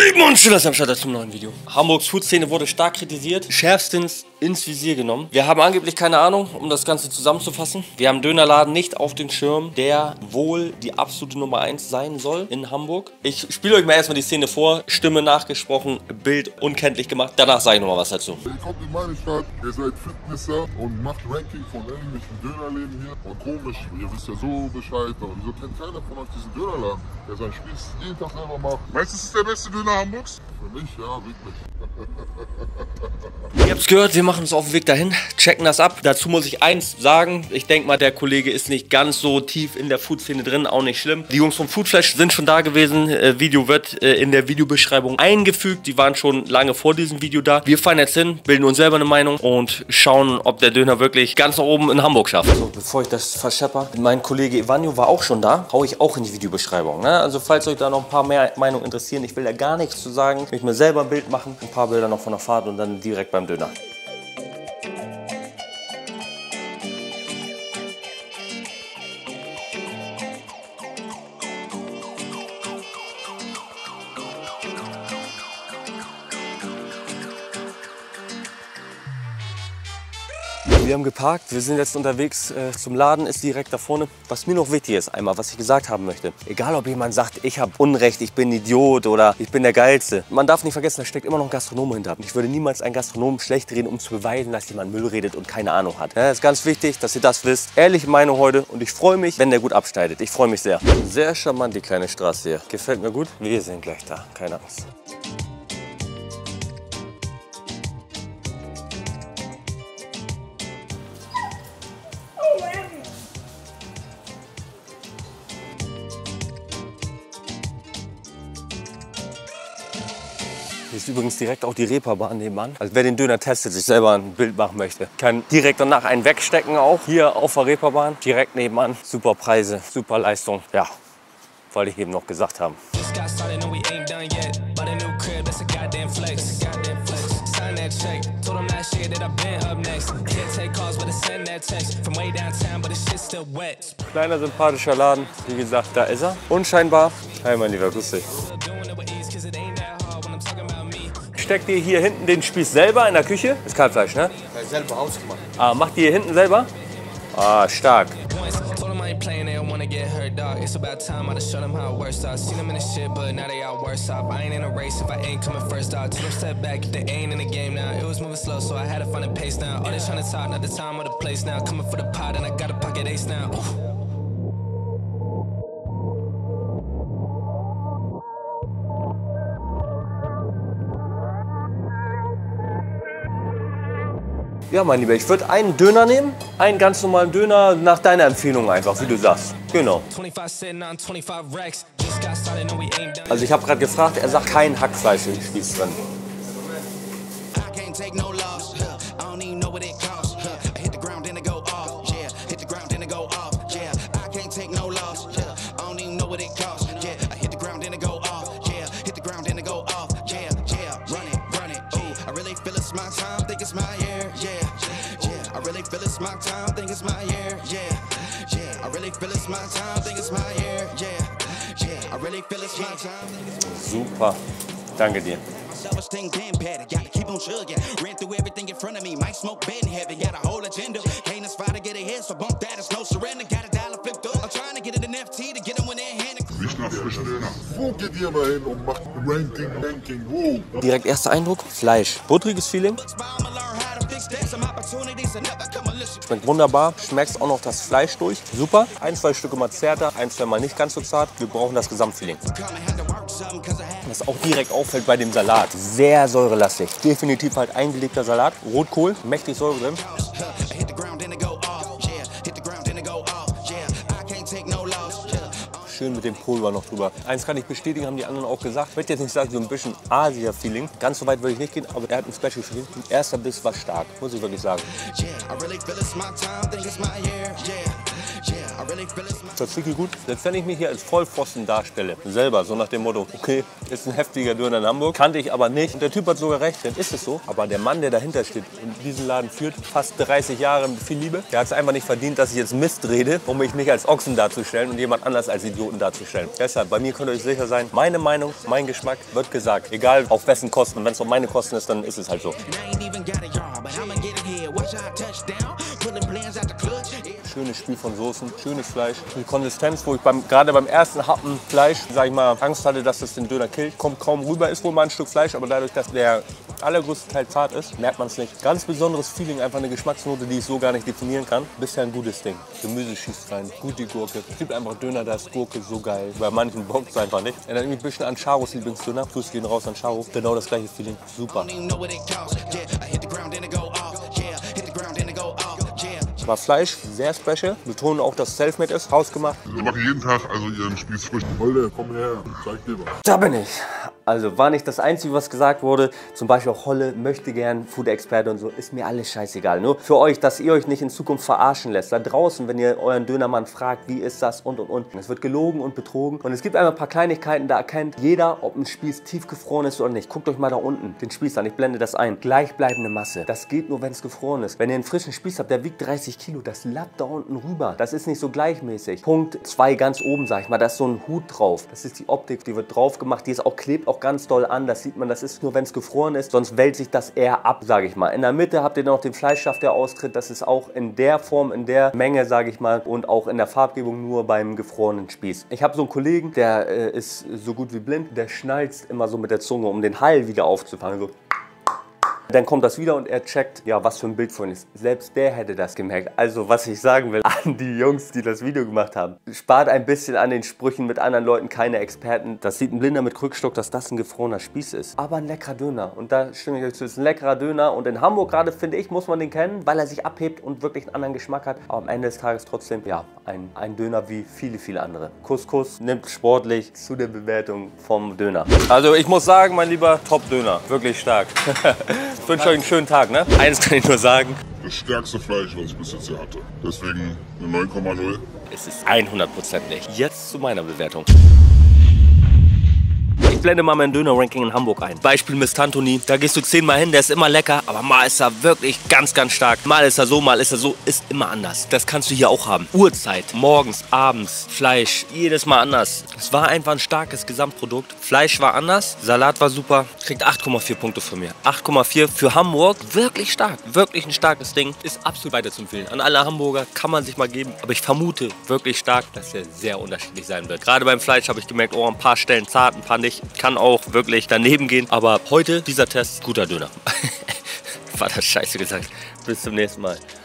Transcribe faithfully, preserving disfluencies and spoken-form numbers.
Und Schillers am Start zum neuen Video. Hamburgs Food-Szene wurde stark kritisiert, schärfstens ins Visier genommen. Wir haben angeblich keine Ahnung, um das Ganze zusammenzufassen. Wir haben einen Dönerladen nicht auf den Schirm, der wohl die absolute Nummer eins sein soll in Hamburg. Ich spiele euch mal erstmal die Szene vor, Stimme nachgesprochen, Bild unkenntlich gemacht. Danach sage ich nochmal was dazu. Ihr kommt in meine Stadt, ihr seid Fitnesser und macht Ranking von irgendwelchen Dönerläden hier. Und komisch, ihr wisst ja so Bescheid. Und wieso kennt keiner von euch diesen Dönerladen, der seinen Spieß jeden Tag selber macht? Meinst du, es ist der beste Döner Hamburgs? Für mich, ja, wirklich. Ihr habt es gehört, wir machen uns auf den Weg dahin, checken das ab. Dazu muss ich eins sagen, ich denke mal, der Kollege ist nicht ganz so tief in der Food-Szene drin, auch nicht schlimm. Die Jungs vom Foodflash sind schon da gewesen, äh, Video wird äh, in der Videobeschreibung eingefügt, die waren schon lange vor diesem Video da. Wir fahren jetzt hin, bilden uns selber eine Meinung und schauen, ob der Döner wirklich ganz nach oben in Hamburg schafft. So, bevor ich das verschepper, mein Kollege Evanio war auch schon da, hau ich auch in die Videobeschreibung. Ne? Also falls euch da noch ein paar mehr Meinungen interessieren, ich will da gar nichts zu sagen, ich will mir selber ein Bild machen, ein paar Bilder noch von der Fahrt und dann direkt beim Döner. Wir haben geparkt, wir sind jetzt unterwegs äh, zum Laden, ist direkt da vorne. Was mir noch wichtig ist, einmal, was ich gesagt haben möchte. Egal, ob jemand sagt, ich habe Unrecht, ich bin ein Idiot oder ich bin der Geilste. Man darf nicht vergessen, da steckt immer noch ein Gastronom hinter. Ich würde niemals einen Gastronomen schlecht reden, um zu beweisen, dass jemand Müll redet und keine Ahnung hat. Ja, ist ganz wichtig, dass ihr das wisst. Ehrliche Meinung heute und ich freue mich, wenn der gut abschneidet. Ich freue mich sehr. Sehr charmant, die kleine Straße hier. Gefällt mir gut. Wir sind gleich da, keine Angst. Hier ist übrigens direkt auch die Reeperbahn nebenan. Also wer den Döner testet, sich selber ein Bild machen möchte, kann direkt danach einen wegstecken auch. Hier auf der Reeperbahn, direkt nebenan. Super Preise, super Leistung. Ja, wollte ich eben noch gesagt haben. Kleiner, sympathischer Laden. Wie gesagt, da ist er. Unscheinbar. Hi, mein Lieber, grüß dich. Steckt ihr hier hinten den Spieß selber in der Küche? Ist Kalbfleisch, ne? Ja, selber ausgemacht. Ah, macht ihr hier hinten selber? Ah, stark. Ja, mein Lieber, ich würde einen Döner nehmen, einen ganz normalen Döner, nach deiner Empfehlung einfach, wie du sagst. Genau. Also ich habe gerade gefragt, er sagt kein Hackfleisch im Spieß drin. Super, danke dir. Nicht nach frischen Döner. Wo geht ihr mal hin und macht Ranking, Ranking, wo? Direkt erster Eindruck, Fleisch. Buttriges Feeling. Schmeckt wunderbar, schmeckst auch noch das Fleisch durch. Super. Ein, zwei Stücke mal zärter, ein, zwei mal nicht ganz so zart. Wir brauchen das Gesamtfeeling. Was auch direkt auffällt bei dem Salat, sehr säurelastig. Definitiv halt eingelegter Salat. Rotkohl, mächtig Säure drin. Schön mit dem Pulver noch drüber. Eins kann ich bestätigen, haben die anderen auch gesagt. Ich würde jetzt nicht sagen, so ein bisschen Asia-Feeling. Ganz so weit würde ich nicht gehen, aber er hat ein Special-Feeling. Erster Biss war stark, muss ich wirklich sagen. Tzatziki gut. Selbst wenn ich mich hier als Vollpfosten darstelle, selber, so nach dem Motto, okay, ist ein heftiger Döner in Hamburg, kannte ich aber nicht. Und der Typ hat sogar recht, dann ist es so. Aber der Mann, der dahinter steht und diesen Laden führt, fast dreißig Jahre mit viel Liebe, der hat es einfach nicht verdient, dass ich jetzt Mist rede, um mich nicht als Ochsen darzustellen und jemand anders als Idioten darzustellen. Deshalb, bei mir könnt ihr euch sicher sein, meine Meinung, mein Geschmack wird gesagt. Egal auf wessen Kosten. Wenn es auf meine Kosten ist, dann ist es halt so. Schönes Spiel von Soßen, schönes Fleisch. Die Konsistenz, wo ich beim, gerade beim ersten Happen Fleisch, sag ich mal, Angst hatte, dass das den Döner killt, kommt kaum rüber. Ist wohl mal ein Stück Fleisch, aber dadurch, dass der allergrößte Teil zart ist, merkt man es nicht. Ganz besonderes Feeling, einfach eine Geschmacksnote, die ich so gar nicht definieren kann. Bisher ein gutes Ding. Gemüse schießt rein, gut die Gurke. Es gibt einfach Döner, da ist Gurke so geil. Bei manchen bockt es einfach nicht. Erinnert mich ein bisschen an Charos Lieblingsdöner. Grüße gehen raus an Charo. Genau das gleiche Feeling. Super. War Fleisch, sehr special. Betonen auch, dass es Selfmade ist, hausgemacht. Wir machen jeden Tag also ihren Spieß frisch. Holde, komm her, zeig dir was. Da bin ich. Also war nicht das Einzige, was gesagt wurde. Zum Beispiel auch Holle möchte gern Food-Experte und so. Ist mir alles scheißegal. Nur für euch, dass ihr euch nicht in Zukunft verarschen lässt. Da draußen, wenn ihr euren Dönermann fragt, wie ist das und und und. Es wird gelogen und betrogen. Und es gibt einfach ein paar Kleinigkeiten, da erkennt jeder, ob ein Spieß tiefgefroren ist oder nicht. Guckt euch mal da unten den Spieß an. Ich blende das ein. Gleichbleibende Masse. Das geht nur, wenn es gefroren ist. Wenn ihr einen frischen Spieß habt, der wiegt dreißig Kilo, das lappt da unten rüber. Das ist nicht so gleichmäßig. Punkt zwei ganz oben, sag ich mal, da ist so ein Hut drauf. Das ist die Optik, die wird drauf gemacht. Die ist auch, klebt auch ganz doll an. Das sieht man, das ist nur, wenn es gefroren ist. Sonst wälzt sich das eher ab, sage ich mal. In der Mitte habt ihr noch den Fleischschaft, der austritt. Das ist auch in der Form, in der Menge, sage ich mal, und auch in der Farbgebung nur beim gefrorenen Spieß. Ich habe so einen Kollegen, der äh, ist so gut wie blind. Der schnalzt immer so mit der Zunge, um den Hall wieder aufzufangen. So. Dann kommt das wieder und er checkt, ja, was für ein Bild von ist. Selbst der hätte das gemerkt. Also, was ich sagen will an die Jungs, die das Video gemacht haben. Spart ein bisschen an den Sprüchen mit anderen Leuten, keine Experten. Das sieht ein Blinder mit Krückstock, dass das ein gefrorener Spieß ist. Aber ein leckerer Döner. Und da stimme ich euch zu, es ist ein leckerer Döner. Und in Hamburg gerade, finde ich, muss man den kennen, weil er sich abhebt und wirklich einen anderen Geschmack hat. Aber am Ende des Tages trotzdem, ja, ein, ein Döner wie viele, viele andere. Couscous nimmt sportlich zu der Bewertung vom Döner. Also, ich muss sagen, mein lieber Top-Döner. Wirklich stark. Ich wünsche euch einen schönen Tag, ne? Eins kann ich nur sagen. Das stärkste Fleisch, was ich bis jetzt hier hatte. Deswegen eine neun Komma null. Es ist hundert Prozent nicht. Jetzt zu meiner Bewertung. Ich blende mal mein Döner-Ranking in Hamburg ein. Beispiel Mister Antoni. Da gehst du zehnmal hin, der ist immer lecker, aber mal ist er wirklich ganz, ganz stark. Mal ist er so, mal ist er so, ist immer anders. Das kannst du hier auch haben. Uhrzeit, morgens, abends, Fleisch, jedes Mal anders. Es war einfach ein starkes Gesamtprodukt. Fleisch war anders, Salat war super. Kriegt acht Komma vier Punkte von mir. acht Komma vier für Hamburg, wirklich stark. Wirklich ein starkes Ding. Ist absolut weiterzuempfehlen. An alle Hamburger kann man sich mal geben. Aber ich vermute wirklich stark, dass er sehr unterschiedlich sein wird. Gerade beim Fleisch habe ich gemerkt, oh, ein paar Stellen zart, ein paar nicht. Kann auch wirklich daneben gehen. Aber heute dieser Test, guter Döner. War das scheiße gesagt. Bis zum nächsten Mal.